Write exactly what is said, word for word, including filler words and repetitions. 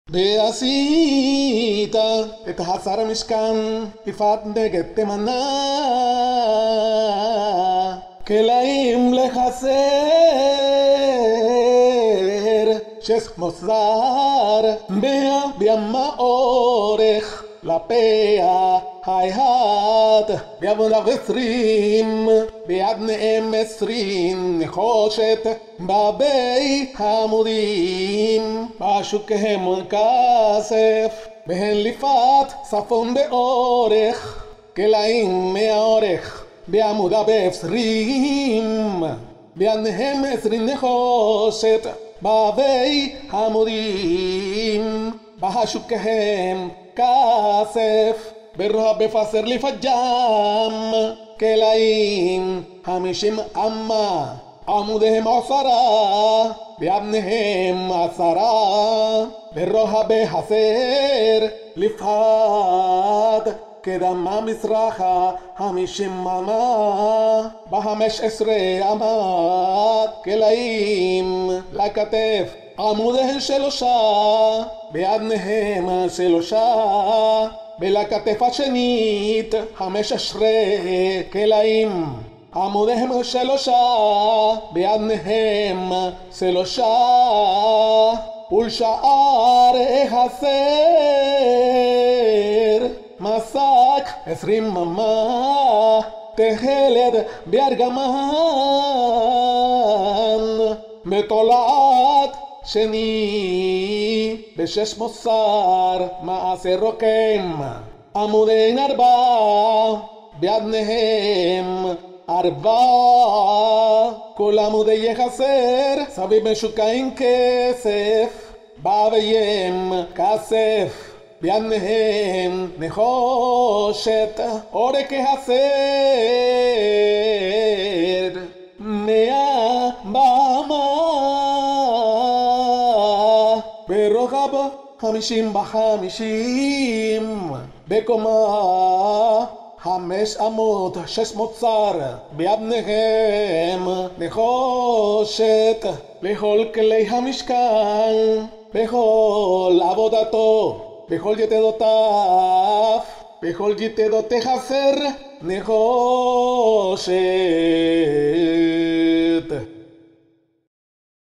ועשית את חצר המשכן יפת נגד תימנה, כלאים לחסר שש מוסר מאה בימה אורך לפיה היהד בעבודה ועשרים ביד נאם עשרים נחושת בבי עמודים בשוקהם כסף בהן ליפת צפון באורך כלאים מהאורך בעמודה בעשרים ביד נאם עשרים נחושת בבי עמודים בשוקהם כסף ברוע בפסר לפג'ם כלאים חמישים אמה עמודיהם עשרה באבניהם עשרה ברוע בחסר לפחד כדמה מזרחה חמישים אמה בחמש עשרה אמה כלאים לכתף עמודיהם שלושה באבניהם שלושה ולכתף השנית חמש עשרה כלאים עמודיהם שלושה באבניהם שלושה ולשאר החסר מסק עשרים אמה תכלת בארגמן בתולעת שני בשש מוסר מעשר רוקם עמודיין ארבע באבניהם ארבע כל עמודי חסר סביב משוקעים כסף באביים כסף באבניהם נחושת אורך חסר מאה במה ברוחב חמישים בחמישים בקומה חמש אמות שש מוצר באבניהם נחושת לכל כלי המשכן בכל עבודתו בכל יתדותיו בכל יתדותי חסר נחושת